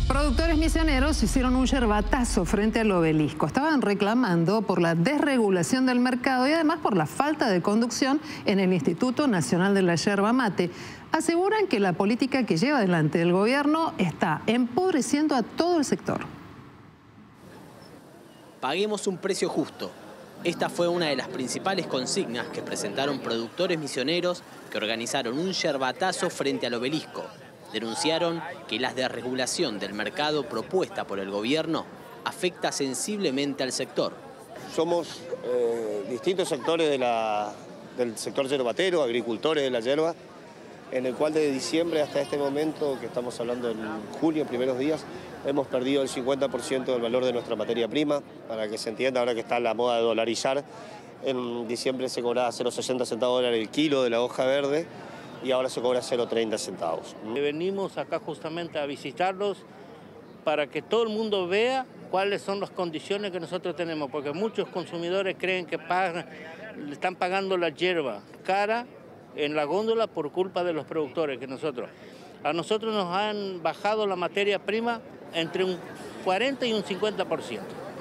Productores misioneros hicieron un yerbatazo frente al obelisco. Estaban reclamando por la desregulación del mercado y además por la falta de conducción en el Instituto Nacional de la Yerba Mate. Aseguran que la política que lleva adelante el gobierno está empobreciendo a todo el sector. Paguemos un precio justo. Esta fue una de las principales consignas que presentaron productores misioneros que organizaron un yerbatazo frente al obelisco. Denunciaron que la desregulación del mercado propuesta por el gobierno afecta sensiblemente al sector. Somos distintos sectores del sector yerbatero, agricultores de la yerba, en el cual desde diciembre hasta este momento, que estamos hablando en junio, primeros días, hemos perdido el 50% del valor de nuestra materia prima. Para que se entienda, ahora que está la moda de dolarizar, en diciembre se cobraba 0,60 centavos el kilo de la hoja verde, y ahora se cobra 0,30 centavos. Venimos acá justamente a visitarlos para que todo el mundo vea cuáles son las condiciones que nosotros tenemos, porque muchos consumidores creen que están pagando la yerba cara en la góndola por culpa de los productores. A nosotros nos han bajado la materia prima entre un 40 y un 50%.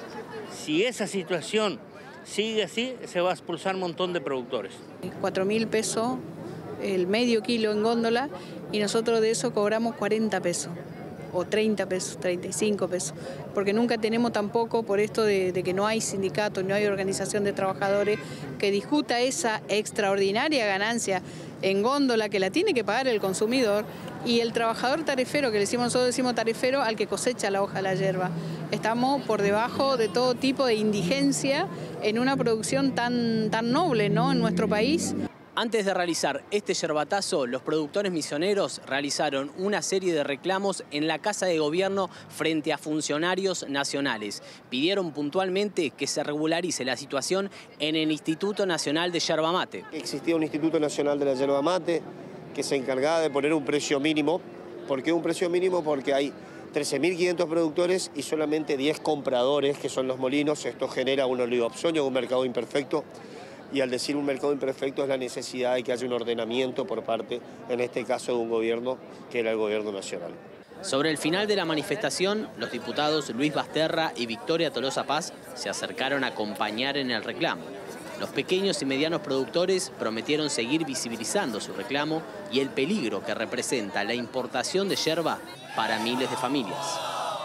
Si esa situación sigue así, se va a expulsar un montón de productores. 4.000 pesos el medio kilo en góndola y nosotros de eso cobramos 40 pesos o 30 pesos, 35 pesos, porque nunca tenemos tampoco, por esto de que no hay sindicato, no hay organización de trabajadores que discuta esa extraordinaria ganancia en góndola que la tiene que pagar el consumidor y el trabajador tarifero, que nosotros decimos tarifero al que cosecha la hoja de la yerba. Estamos por debajo de todo tipo de indigencia en una producción tan noble, ¿no?, en nuestro país. Antes de realizar este yerbatazo, los productores misioneros realizaron una serie de reclamos en la Casa de Gobierno frente a funcionarios nacionales. Pidieron puntualmente que se regularice la situación en el Instituto Nacional de Yerba Mate. Existía un Instituto Nacional de la Yerba Mate que se encargaba de poner un precio mínimo. ¿Por qué un precio mínimo? Porque hay 13.500 productores y solamente 10 compradores, que son los molinos. Esto genera un oligopolio, un mercado imperfecto. Y al decir un mercado imperfecto es la necesidad de que haya un ordenamiento por parte, en este caso, de un gobierno que era el gobierno nacional. Sobre el final de la manifestación, los diputados Luis Basterra y Victoria Tolosa Paz se acercaron a acompañar en el reclamo. Los pequeños y medianos productores prometieron seguir visibilizando su reclamo y el peligro que representa la importación de yerba para miles de familias.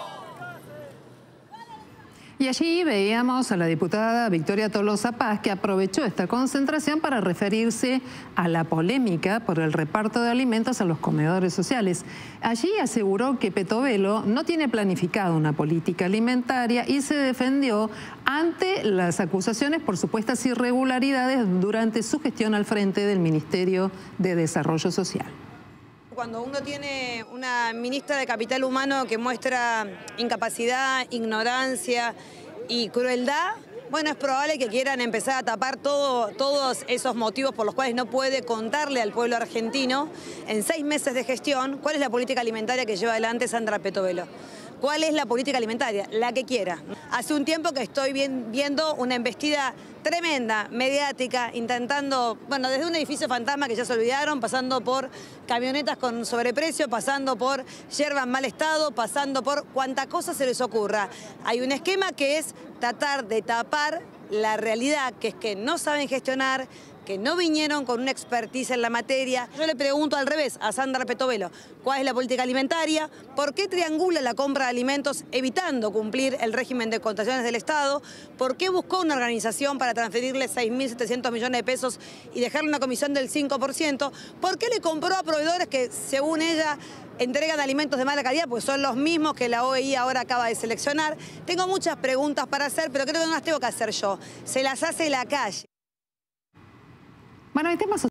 Y allí veíamos a la diputada Victoria Tolosa Paz, que aprovechó esta concentración para referirse a la polémica por el reparto de alimentos a los comedores sociales. Allí aseguró que Petovelo no tiene planificado una política alimentaria y se defendió ante las acusaciones por supuestas irregularidades durante su gestión al frente del Ministerio de Desarrollo Social. Cuando uno tiene una ministra de Capital Humano que muestra incapacidad, ignorancia y crueldad, bueno, es probable que quieran empezar a tapar todos esos motivos por los cuales no puede contarle al pueblo argentino en 6 meses de gestión cuál es la política alimentaria que lleva adelante Sandra Petovelo. ¿Cuál es la política alimentaria? La que quiera. Hace un tiempo que estoy viendo una embestida tremenda, mediática, intentando, bueno, desde un edificio fantasma que ya se olvidaron, pasando por camionetas con sobreprecio, pasando por yerba en mal estado, pasando por cuanta cosa se les ocurra. Hay un esquema que es tratar de tapar la realidad, que es que no saben gestionar, que no vinieron con una expertise en la materia. Yo le pregunto al revés a Sandra Petovelo, ¿cuál es la política alimentaria? ¿Por qué triangula la compra de alimentos evitando cumplir el régimen de contaciones del Estado? ¿Por qué buscó una organización para transferirle 6.700 millones de pesos y dejarle una comisión del 5%? ¿Por qué le compró a proveedores que, según ella, entregan alimentos de mala calidad, pues son los mismos que la OEI ahora acaba de seleccionar? Tengo muchas preguntas para hacer, pero creo que no las tengo que hacer yo. Se las hace la calle. Bueno, hay temas